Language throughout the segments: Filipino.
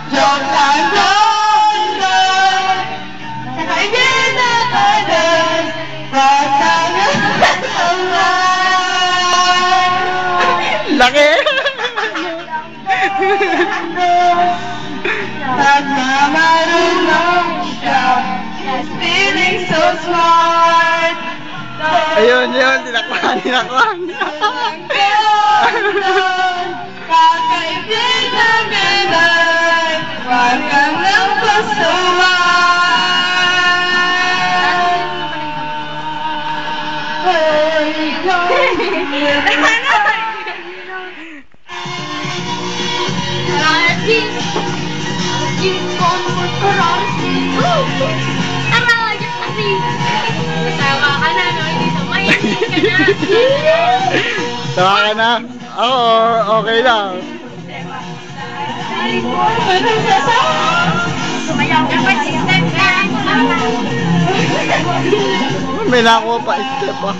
Joke lang doon. Sa kaibigan ka din. Laki! At marunong siya. She's feeling so smart. Ayun, tinakpan. Kakaibigan ganay, wag kang lang pasuwan. Tawa ka na? Oo, okay lang. May nakuha pa step ah.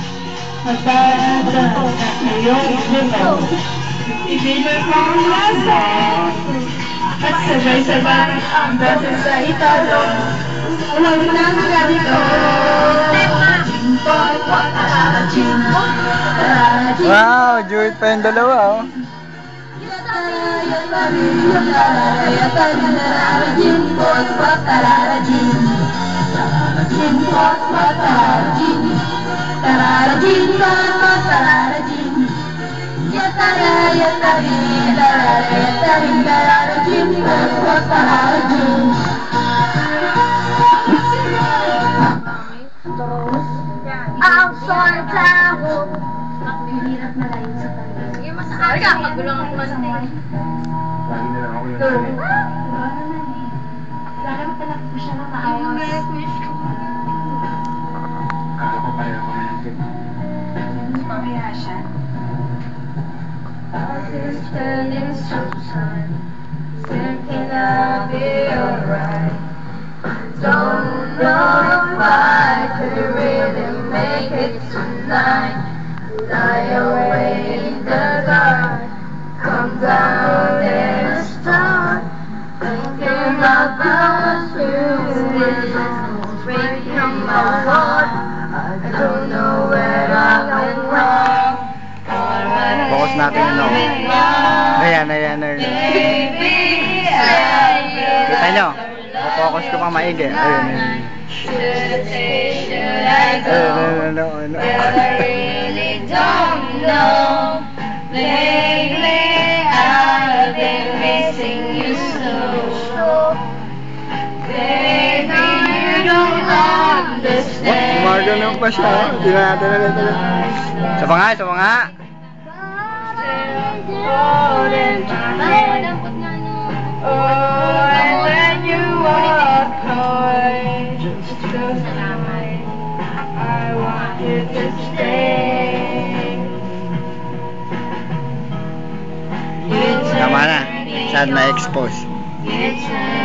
Ibigay mo ang lasa at sabay-sabay ang boses sa italo. Huwag nang ganito. Wow, Jude pa yung dalawa oh. Ang sortaho. Hirap na lang sa kanila. Yung masakari ka, magulang ang konti. Lagi na lang ako yung nanay. Wala naman talaga po siya na maayos. Akala ko kaya ako na yung Mamaya siya. This turning sunshine, thinking I'll be alright. Don't know if I could really make it tonight. Lie away in the dark, come down and start thinking about you. Breaking my heart, I don't know where I went wrong. Focus natin yun oh. Ayan. Kita nyo? Focus ko pa maigi. Ayun. Ayun. I really don't know. Lately I've been missing you so. Baby, you don't understand. Magalang pa siya. Hindi na natin ulit. Isa pa nga. Oh, and when you walk away, just tonight, I want you to stay. Tama na. Saan na-expose? You turn